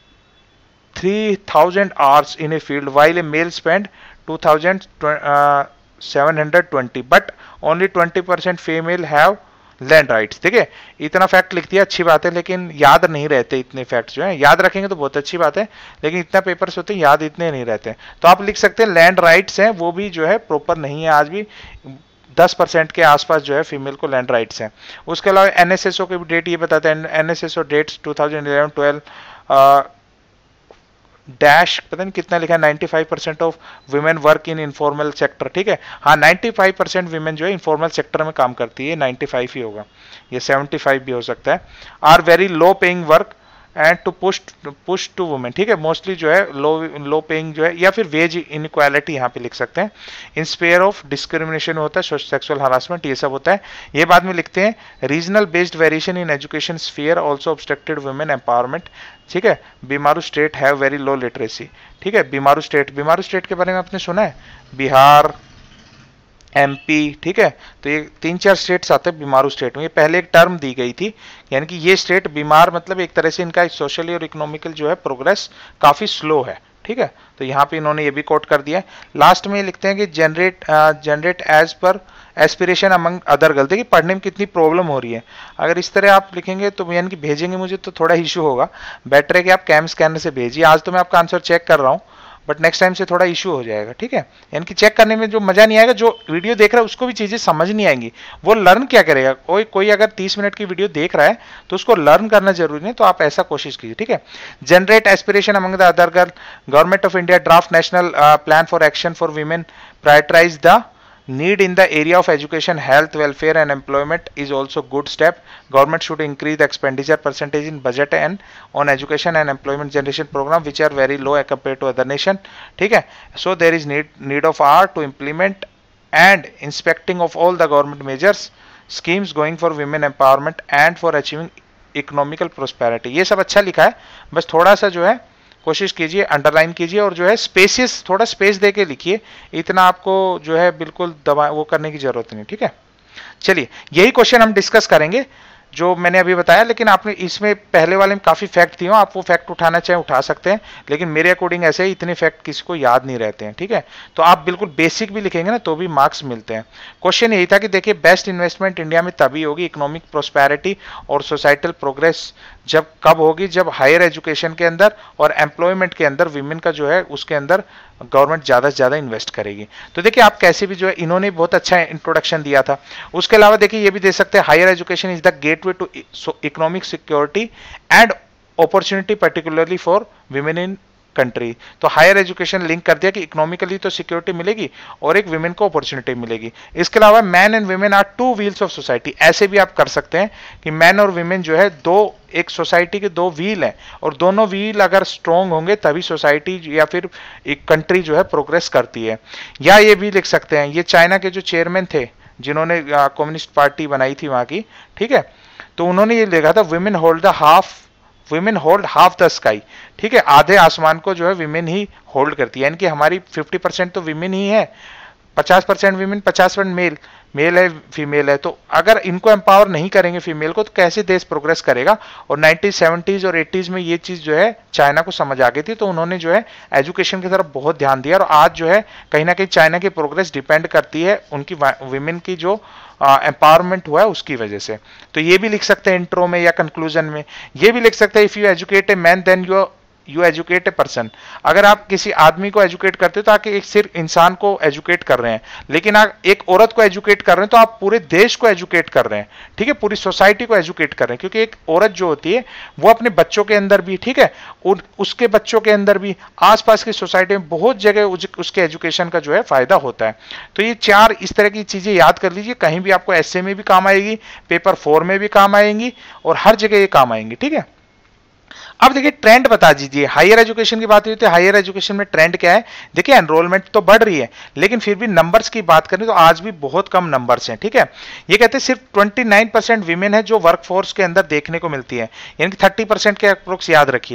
3000 hours in a field while a male spend 2720, but only 20% female have land rights. ठीक है, इतना फैक्ट लिख दिया, अच्छी बात है, लेकिन याद नहीं रहते इतने फैक्ट्स जो है। याद रखेंगे तो बहुत अच्छी बात है, लेकिन इतना पेपर्स होते हैं याद इतने नहीं रहते। तो आप लिख सकते हैं लैंड राइट्स हैं, वो भी जो है प्रॉपर नहीं है, आज भी 10% के आसपास जो है फीमेल को लैंड राइट्स हैं। उसके अलावा एनएसएसओ की डेट ये बताते हैं, एनएसएसओ डेट्स 2011-12 डैश पता नहीं कितना लिखा है, 95% of women work in informal sector. ठीक है, हाँ 95% वुमेन जो है इनफॉर्मल सेक्टर में काम करती है, 95 ही होगा, ये 75 भी हो सकता है। Are very low paying work and to push to women. ठीक है, मोस्टली जो है लो पेइंग जो है, या फिर वेज इनइक्वालिटी यहाँ पे लिख सकते हैं। इन स्पेयर ऑफ डिस्क्रिमिनेशन होता है, सेक्सुअल हरासमेंट, ये सब होता है। ये बाद में लिखते हैं regional based variation in education sphere also obstructed women empowerment. ठीक है, Bimaru state have very low literacy. ठीक है, बीमारू स्टेट के बारे में आपने सुना है, बिहार, एमपी। ठीक है, तो ये 3-4 स्टेट्स आते हैं बीमारू स्टेट में। ये पहले एक टर्म दी गई थी, यानी कि ये स्टेट बीमार, मतलब एक तरह से इनका सोशली और इकोनॉमिकल जो है प्रोग्रेस काफी स्लो है। ठीक है, तो यहाँ पे इन्होंने ये भी कोट कर दिया है। लास्ट में लिखते हैं कि generate as per aspiration among other girls. देखिए पढ़ने में कितनी प्रॉब्लम हो रही है, अगर इस तरह आप लिखेंगे तो यानी कि भेजेंगे मुझे तो थोड़ा इशू होगा। बेटर है कि आप कैम स्कैनर से भेजिए। आज तो मैं आपका आंसर चेक कर रहा हूँ, बट नेक्स्ट टाइम से थोड़ा इशू हो जाएगा। ठीक है, यानी कि चेक करने में जो मजा नहीं आएगा, जो वीडियो देख रहा है उसको भी चीजें समझ नहीं आएंगी, वो लर्न क्या करेगा। कोई अगर 30 मिनट की वीडियो देख रहा है तो उसको लर्न करना जरूरी नहीं, तो आप ऐसा कोशिश कीजिए। ठीक है, generate aspiration among the other girl. Government of India draft national plan for action for women, prioritize the need in the area of education, health, welfare and employment is also good step. Government should increase the expenditure percentage in budget and on education and employment generation program which are very low compared to other nation. ठीक है, so there is need of R to implement and inspecting of all the government measures, schemes going for women empowerment and for achieving economical prosperity। ये सब अच्छा लिखा है, बस थोड़ा सा जो है कोशिश कीजिए, अंडरलाइन कीजिए, और जो है स्पेसिस थोड़ा स्पेस देके लिखिए, इतना आपको जो है बिल्कुल दबा वो करने की जरूरत नहीं। ठीक है, चलिए यही क्वेश्चन हम डिस्कस करेंगे जो मैंने अभी बताया, लेकिन आपने इसमें पहले वाले में काफी फैक्ट दिए हो, आप वो फैक्ट उठाना चाहें उठा सकते हैं, लेकिन मेरे अकॉर्डिंग ऐसे ही इतने फैक्ट किसी को याद नहीं रहते हैं। ठीक है, तो आप बिल्कुल बेसिक भी लिखेंगे ना तो भी मार्क्स मिलते हैं। क्वेश्चन यही था कि देखिए बेस्ट इन्वेस्टमेंट इंडिया में तभी होगी, इकोनॉमिक प्रोस्पेरिटी और सोसाइटल प्रोग्रेस जब कब होगी, जब हायर एजुकेशन के अंदर और एम्प्लॉयमेंट के अंदर विमेन का जो है उसके अंदर गवर्नमेंट ज्यादा से ज्यादा इन्वेस्ट करेगी। तो देखिए आप कैसे भी जो है, इन्होंने बहुत अच्छा इंट्रोडक्शन दिया था। उसके अलावा देखिए ये भी दे सकते हैं, higher education is the gateway to economic security and opportunity particularly for women in country. तो हायर एजुकेशन लिंक कर दिया कि इकोनॉमिकली तो सिक्योरिटी मिलेगी और एक विमेन को अपॉर्चुनिटी मिलेगी। इसके अलावा man and women are two wheels of society, ऐसे भी आप कर सकते हैं कि मैन और विमेन जो है एक सोसाइटी के दो व्हील हैं, और दोनों व्हील अगर स्ट्रॉन्ग होंगे तभी सोसाइटी या फिर एक कंट्री जो है प्रोग्रेस करती है। या ये भी लिख सकते हैं, ये चाइना के जो चेयरमैन थे जिन्होंने कम्युनिस्ट पार्टी बनाई थी वहां की, ठीक है, तो उन्होंने ये लिखा था women hold half the sky. ठीक है, आधे आसमान को जो है विमेन ही होल्ड करती है, यानी कि हमारी 50% तो विमेन ही है, 50% विमेन 50% मेल है फीमेल है। तो अगर इनको एम्पावर नहीं करेंगे फीमेल को तो कैसे देश प्रोग्रेस करेगा। और 90s 70s और 80s में ये चीज जो है चाइना को समझ आ गई थी, तो उन्होंने जो है एजुकेशन की तरफ बहुत ध्यान दिया, और आज जो है कहीं ना कहीं चाइना की प्रोग्रेस डिपेंड करती है उनकी विमेन की जो एम्पावरमेंट हुआ है उसकी वजह से। तो ये भी लिख सकते हैं इंट्रो में या कंक्लूजन में, ये भी लिख सकते हैं if you educate a man then you educate a person. अगर आप किसी आदमी को एजुकेट करते हो तो आप एक सिर्फ इंसान को एजुकेट कर रहे हैं, लेकिन आप एक औरत को एजुकेट कर रहे हैं तो आप पूरे देश को एजुकेट कर रहे हैं। ठीक है, पूरी सोसाइटी को एजुकेट कर रहे हैं, क्योंकि एक औरत जो होती है वो अपने बच्चों के अंदर भी, ठीक है, उसके बच्चों के अंदर भी, आसपास की सोसाइटी में बहुत जगह उसके एजुकेशन का जो है फायदा होता है। तो ये 4 इस तरह की चीजें याद कर लीजिए, कहीं भी आपको एसए में भी काम आएगी, पेपर 4 में भी काम आएंगी, और हर जगह ये काम आएंगी। ठीक है, अब देखिए ट्रेंड बता दीजिए, हायर एजुकेशन की बात हुई तो हायर एजुकेशन में ट्रेंड क्या है। देखिए एनरोलमेंट तो बढ़ रही है, लेकिन फिर भी नंबर्स की बात करें तो आज भी बहुत कम नंबर्स हैं। ठीक है, ये कहते हैं सिर्फ 29% विमेन है जो वर्कफोर्स के अंदर देखने को मिलती है, यानी कि 30% के अप्रोक्स याद रखिए।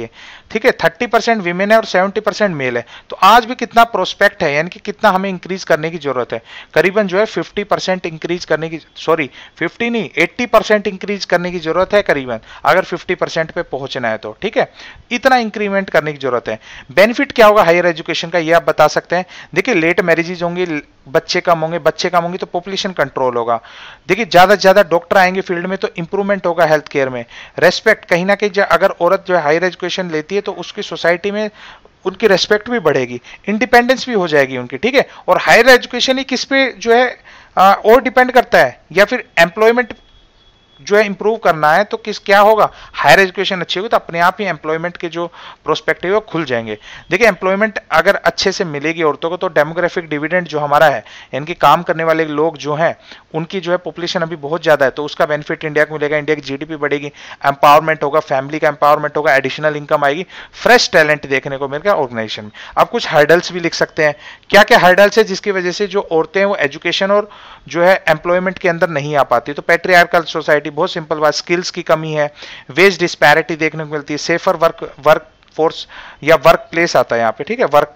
ठीक है, 30% वीमेन है और 70% मेल है। तो आज भी कितना प्रोस्पेक्ट है, यानी कि कितना हमें इंक्रीज करने की जरूरत है, करीबन जो है 50% इंक्रीज करने की, सॉरी 50 नहीं 80% इंक्रीज करने की जरूरत है करीबन, अगर 50% पे पहुंचना है तो। ठीक है, इतना इंक्रीमेंट करने की जरूरत है। बेनिफिट क्या होगा हायर एजुकेशन का, ये आप बता सकते हैं। देखिए लेट मैरिजेज होंगी, बच्चे कम होंगे तो पॉपुलेशन कंट्रोल होगा। देखिए ज्यादा से ज्यादा डॉक्टर आएंगे फील्ड में तो इंप्रूवमेंट होगा हेल्थ केयर में। रेस्पेक्ट कहीं ना कहीं अगर औरत जो है हायर एजुकेशन लेती है तो उसकी सोसाइटी में उनकी रेस्पेक्ट भी बढ़ेगी, इंडिपेंडेंस भी हो जाएगी उनकी। ठीक है, और हायर एजुकेशन ही किस पे जो है और डिपेंड करता है, या फिर एम्प्लॉयमेंट जो है इंप्रूव करना है तो किस क्या होगा, हायर एजुकेशन अच्छी होगी तो अपने आप ही एम्प्लॉयमेंट के जो प्रोस्पेक्टिव है खुल जाएंगे। देखिए एम्प्लॉयमेंट अगर अच्छे से मिलेगी औरतों को तो डेमोग्राफिक डिविडेंड जो हमारा है, यानी काम करने वाले लोग जो हैं उनकी जो है पॉपुलेशन अभी बहुत ज्यादा है, तो उसका बेनिफिट इंडिया को मिलेगा, इंडिया की जीडीपी बढ़ेगी, एम्पावरमेंट होगा, फैमिली का एम्पावरमेंट होगा, एडिशनल इनकम आएगी, फ्रेश टैलेंट देखने को मिलेगा ऑर्गेनाइजेशन में। अब कुछ हर्डल्स भी लिख सकते हैं, क्या क्या हर्डल्स है जिसकी वजह से जो औरतें वो एजुकेशन और जो है एम्प्लॉयमेंट के अंदर नहीं आ पाती। तो पैट्रियार्कल सोसाइटी, बहुत सिंपल बात, स्किल्स की कमी है, वेज डिस्पैरिटी देखने को मिलती है, सेफर वर्क फोर्स या वर्क प्लेस आता है यहाँ पे। ठीक है, वर्क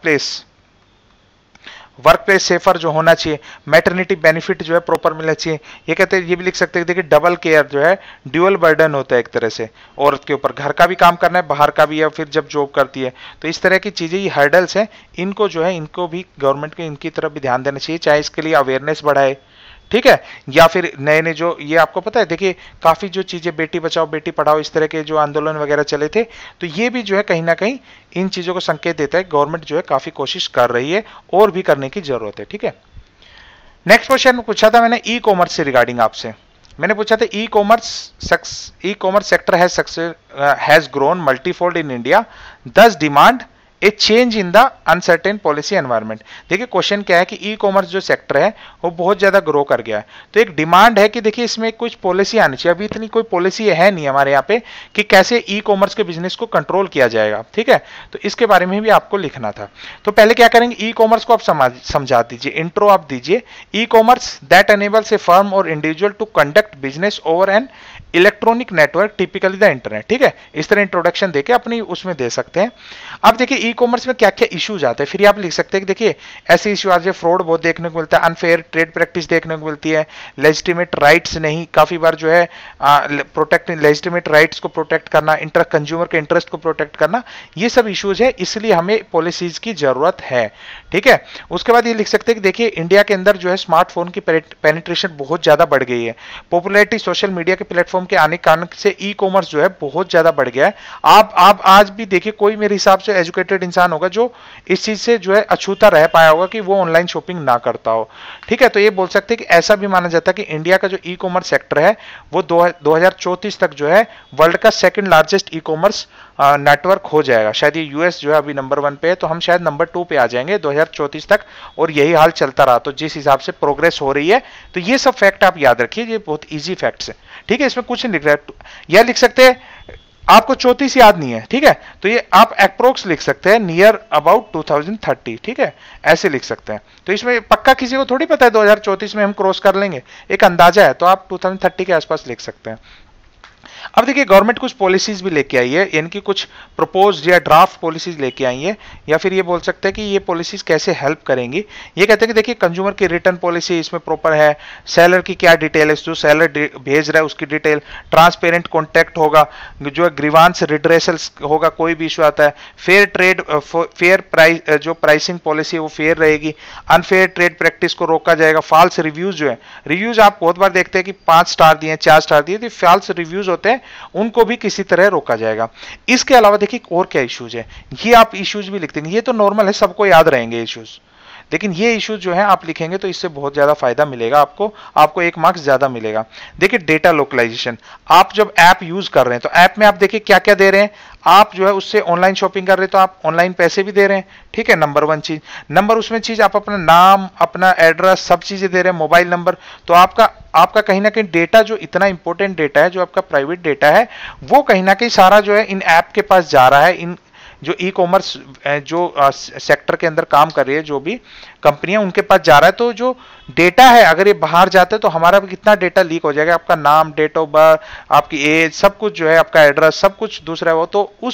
प्लेस सेफर जो होना चाहिए, मैटरनिटी बेनिफिट जो है प्रॉपर मिलना चाहिए। ये कहते हैं, ये भी लिख सकते हैं, देखिए डबल केयर जो है ड्यूअल बर्डन होता है एक तरह से औरत के ऊपर, घर का भी काम करना है बाहर का भी, या फिर जब जॉब करती है, तो इस तरह की चीजें, ये हर्डल्स हैं, इनको जो है इनको भी गवर्नमेंट के इनकी तरफ भी ध्यान देना चाहिए, चाहे इसके लिए अवेयरनेस बढ़ाए। ठीक है, या फिर नए नए जो, ये आपको पता है देखिए काफी जो चीजें बेटी बचाओ बेटी पढ़ाओ इस तरह के जो आंदोलन वगैरह चले थे, तो ये भी जो है कहीं ना कहीं इन चीजों को संकेत देता है गवर्नमेंट जो है काफी कोशिश कर रही है और भी करने की जरूरत है। ठीक है, नेक्स्ट क्वेश्चन पूछा था मैंने ई कॉमर्स से रिगार्डिंग आपसे, मैंने पूछा था e commerce sector has grown multifold in India, this demand a change in the uncertain policy environment. देखिए क्वेश्चन क्या है कि ई कॉमर्स जो सेक्टर है वो बहुत ज्यादा ग्रो कर गया है, तो एक डिमांड है कि देखिए इसमें कुछ पॉलिसी आनी चाहिए। अभी इतनी कोई पॉलिसी है नहीं हमारे यहाँ पे कि कैसे ई कॉमर्स के बिजनेस को कंट्रोल किया जाएगा। ठीक है, तो इसके बारे में भी आपको लिखना था। तो पहले क्या करेंगे, ई कॉमर्स को आप समझा दीजिए, इंट्रो आप दीजिए। E commerce that enables a firm और individual to conduct business over an electronic network typically the internet. ठीक है, इस तरह इंट्रोडक्शन देके अपनी उसमें दे सकते हैं। अब देखिए ई कॉमर्स में क्या क्या इश्यूज आते हैं, फिर आप लिख सकते हैं कि देखिए ऐसे इश्यू आज फ्रॉड बहुत देखने को मिलता है, अनफेयर ट्रेड प्रैक्टिस देखने को मिलती है, लेजिटिमेट राइट्स नहीं, काफी बार जो है प्रोटेक्ट लेजिटिमेट राइट्स को प्रोटेक्ट करना, कंज्यूमर के इंटरेस्ट को प्रोटेक्ट करना, ये सब इश्यूज है, इसलिए हमें पॉलिसीज की जरूरत है। ठीक है, उसके बाद ये लिख सकते हैं कि देखिए इंडिया के अंदर जो है स्मार्टफोन की पेनिट्रेशन बहुत ज्यादा बढ़ गई है, पॉपुलैरिटी सोशल मीडिया के प्लेटफॉर्म के आने के कारण से ई कॉमर्स जो है बहुत ज्यादा बढ़ गया है। आप आज भी देखिए कोई मेरे हिसाब से एजुकेटेड इंसान होगा जो इस चीज से जो है अछूता रह पाया होगा कि वो ऑनलाइन शॉपिंग ना करता हो। ठीक है, तो ये बोल सकते हैं कि ऐसा भी माना जाता है कि इंडिया का जो ई कॉमर्स सेक्टर है वो 2034 तक जो है वर्ल्ड का second largest e commerce network हो जाएगा। शायद ये यूएस जो है अभी नंबर 1 पे है, तो हम शायद नंबर 2 पे आ जाएंगे 2034 तक, और यही हाल चलता रहा तो जिस हिसाब से प्रोग्रेस हो रही है। तो ये सब फैक्ट आप याद रखिए, ये बहुत ईजी फैक्ट्स है। ठीक है, इसमें कुछ नहीं लिख रहा है, यह लिख सकते हैं आपको 34 याद नहीं है। ठीक है, तो ये आप अप्रोक्स लिख सकते हैं, नियर अबाउट 2030। ठीक है, ऐसे लिख सकते हैं। तो इसमें पक्का किसी को थोड़ी पता है 2034 में हम क्रॉस कर लेंगे, एक अंदाजा है, तो आप 2030 के आसपास लिख सकते हैं। अब देखिए गवर्नमेंट कुछ पॉलिसीज भी लेके आई है, यानी कि कुछ प्रपोज्ड या ड्राफ्ट पॉलिसीज लेके आई है, या फिर ये बोल सकते हैं कि ये पॉलिसीज कैसे हेल्प करेंगी। ये कहते हैं कि देखिए कंज्यूमर की रिटर्न पॉलिसी इसमें प्रॉपर है, सेलर की क्या डिटेल है, जो सेलर भेज रहा है उसकी डिटेल, ट्रांसपेरेंट कॉन्टैक्ट होगा, जो ग्रीवांस रिड्रेसल होगा कोई भी इशू आता है, फेयर ट्रेड फेयर प्राइस जो प्राइसिंग पॉलिसी है वो फेयर रहेगी, अनफेयर ट्रेड प्रैक्टिस को रोका जाएगा, फॉल्स रिव्यूज जो है, रिव्यूज आप बहुत बार देखते हैं कि 5 स्टार दिए 4 स्टार दिए, तो फॉल्स रिव्यूज होते हैं उनको भी किसी तरह रोका जाएगा। इसके अलावा देखिए और क्या इश्यूज है, ये आप इश्यूज भी लिखते हैं, ये तो नॉर्मल है, सबको याद रहेंगे इश्यूज, लेकिन ये इश्यूज जो है आप लिखेंगे तो इससे बहुत ज्यादा फायदा मिलेगा आपको 1 मार्क्स ज्यादा मिलेगा। देखिए डेटा लोकलाइजेशन, आप जब ऐप यूज कर रहे हैं तो ऐप में आप देखिए क्या क्या दे रहे हैं, आप जो है उससे ऑनलाइन शॉपिंग कर रहे हैं तो आप ऑनलाइन पैसे भी दे रहे हैं। ठीक है, नंबर 1 चीज, नंबर उसमें चीज आप अपना नाम, अपना एड्रेस, सब चीजें दे रहे हैं, मोबाइल नंबर, तो आपका कहीं ना कहीं डेटा जो इतना इंपॉर्टेंट डेटा है, जो आपका प्राइवेट डेटा है, वो कहीं ना कहीं सारा जो है इन ऐप के पास जा रहा है। इन जो ई कॉमर्स जो सेक्टर के अंदर काम कर रही है, जो भी कंपनियां, उनके पास जा रहा है, तो जो डेटा है अगर ये बाहर जाता है तो हमारा भी कितना डेटा लीक हो जाएगा, आपका नाम, डेट ऑफ बर्थ, आपकी एज, सब कुछ जो है, आपका एड्रेस, सब कुछ दूसरा है वो, तो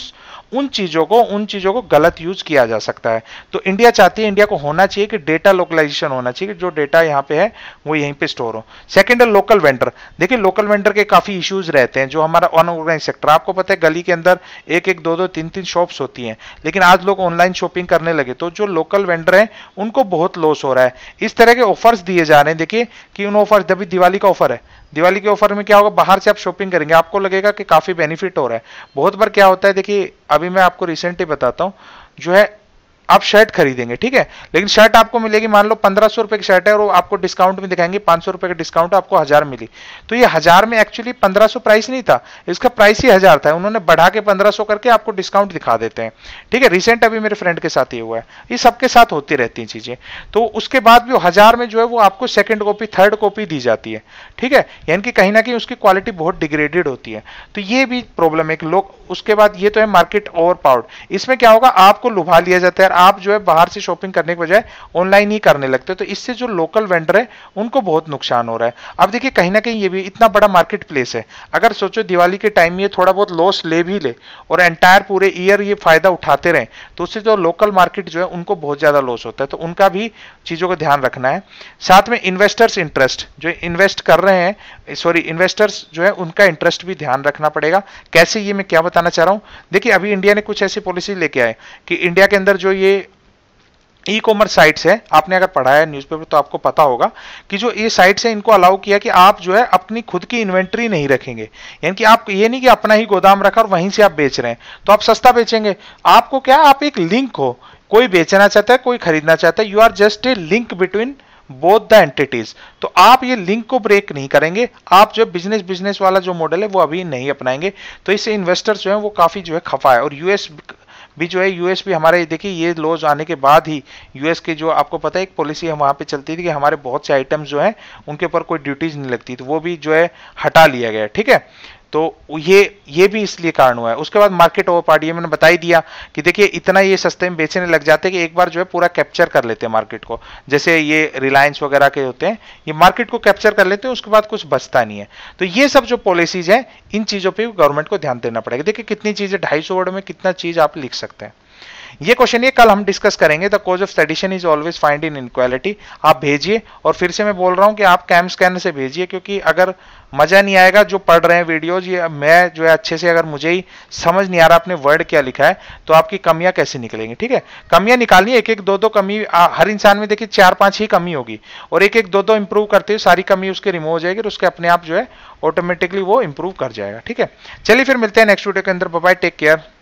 उन चीजों को गलत यूज किया जा सकता है। तो इंडिया चाहती है, इंडिया को होना चाहिए कि डेटा लोकलाइजेशन होना चाहिए, कि जो डेटा यहाँ पे है वो यहीं पे स्टोर हो। सेकंड है लोकल वेंडर। देखिए लोकल वेंडर के काफी इश्यूज रहते हैं, जो हमारा अनऑर्गेनाइज सेक्टर, आपको पता है गली के अंदर एक एक दो दो तीन तीन शॉप्स होती हैं, लेकिन आज लोग ऑनलाइन शॉपिंग करने लगे, तो जो लोकल वेंडर हैं उनको बहुत लॉस हो रहा है। इस तरह के ऑफर्स दिए जा रहे हैं, देखिए कि उन ऑफर, जब भी दिवाली का ऑफर है, दिवाली के ऑफर में क्या होगा, बाहर से आप शॉपिंग करेंगे आपको लगेगा कि काफी बेनिफिट हो रहा है। बहुत बार क्या होता है, देखिए अभी मैं आपको रिसेंटली बताता हूं, जो है आप शर्ट खरीदेंगे, ठीक है, लेकिन शर्ट आपको मिलेगी मान लो 1500 रुपए की शर्ट है, और वो आपको डिस्काउंट में दिखाएंगे 500 रुपए का डिस्काउंट, आपको 1000 मिली। तो ये 1000 में एक्चुअली 1500 प्राइस नहीं था, इसका प्राइस ही 1000 था, उन्होंने बढ़ा के 1500 करके आपको डिस्काउंट दिखा देते हैं, ठीक है। रिसेंट अभी मेरे फ्रेंड के साथ ये हुआ है, ये सबके साथ होती रहती हैं चीजें। तो उसके बाद भी 1000 में जो है वो आपको सेकंड कॉपी थर्ड कॉपी दी जाती है, ठीक है, यानी कि कहीं ना कहीं उसकी क्वालिटी बहुत डिग्रेडेड होती है। तो ये भी प्रॉब्लम है कि लोग, उसके बाद ये तो है मार्केट ओवर पावर्ड, इसमें क्या होगा, आपको लुभा लिया जाता है, आप जो है बाहर से शॉपिंग करने के बजाय ऑनलाइन ही करने लगते हैं। तो इससे जो लोकल वेंडर है उनको बहुत नुकसान हो रहा है। अब देखिए कहीं ना कहीं ये भी इतना बड़ा मार्केट प्लेस है, अगर सोचो दिवाली के टाइम में ये थोड़ा बहुत लॉस ले भी ले और एंटायर पूरे ईयर ये फायदा उठाते रहे, तो उससे जो लोकल मार्केट जो है उनको बहुत ज्यादा लॉस होता है। तो उनका भी चीजों का ध्यान रखना है। साथ में इन्वेस्टर्स इंटरेस्ट, जो इन्वेस्ट कर रहे हैं, सॉरी इन्वेस्टर्स जो है उनका इंटरेस्ट भी ध्यान रखना पड़ेगा। कैसे, ये मैं क्या बताना चाह रहा हूं, देखिए अभी इंडिया ने कुछ ऐसी पॉलिसी लेके आए कि इंडिया के अंदर जो ये ई कॉमर्स साइट्स है, आपने अगर पढ़ा है न्यूज़पेपर तो आपको पता होगा कि जो ये साइट्स है इनको अलाउ किया कि आप जो है अपनी खुद की इन्वेंट्री नहीं रखेंगे, यानी कि आप ये नहीं कि अपना ही गोदाम रखा और वहीं से आप बेच रहे हैं तो आप सस्ता बेचेंगे। आपको क्या, आप एक लिंक हो, कोई बेचना चाहता है कोई खरीदना चाहता है, you are just a link between both the entities. तो आप ये लिंक को ब्रेक नहीं करेंगे, आप जो बिजनेस वाला जो मॉडल है वो अभी नहीं अपनाएंगे। तो इससे इन्वेस्टर्स जो है वो काफी जो है खफा है। और यूएस भी जो है, यूएस भी हमारे, देखिए ये लॉज आने के बाद ही यूएस की जो आपको पता है एक पॉलिसी हम वहां पे चलती थी कि हमारे बहुत से आइटम्स जो है उनके ऊपर कोई ड्यूटीज नहीं लगती, तो वो भी जो है हटा लिया गया, ठीक है। तो ये भी इसलिए कारण हुआ है। उसके बाद मार्केट ओवर पार्ट, ये मैंने बता ही दिया कि देखिए इतना ये सस्ते में बेचने लग जाते हैं कि एक बार जो है पूरा कैप्चर कर लेते हैं मार्केट को, जैसे ये रिलायंस वगैरह के होते हैं, ये मार्केट को कैप्चर कर लेते हैं, उसके बाद कुछ बचता नहीं है। तो ये सब जो पॉलिसीज हैं इन चीजों पर गवर्नमेंट को ध्यान देना पड़ेगा। देखिए कितनी चीजें, 250 वर्ड में कितना चीज आप लिख सकते हैं। ये क्वेश्चन ये कल हम डिस्कस करेंगे। The cause of sedition is always find in inequality. आप भेजिए, और फिर से मैं बोल रहा हूं कि आप कैम स्कैनर से भेजिए, क्योंकि अगर मजा नहीं आएगा जो पढ़ रहे हैं वीडियोज, ये मैं जो है अच्छे से अगर मुझे ही समझ नहीं आ रहा आपने वर्ड क्या लिखा है, तो आपकी कमियां कैसे निकलेंगी, ठीक है। कमियां निकालनी, एक एक दो दो कमी हर इंसान में देखिए 4-5 ही कमी होगी, और एक एक दो दो इंप्रूव करते हुए सारी कमी उसके रिमूव हो जाएगी, और उसके अपने आप जो है ऑटोमेटिकली वो इंप्रूव कर जाएगा, ठीक है। चलिए फिर मिलते हैं नेक्स्ट वीडियो के अंदर। Bye bye, take care.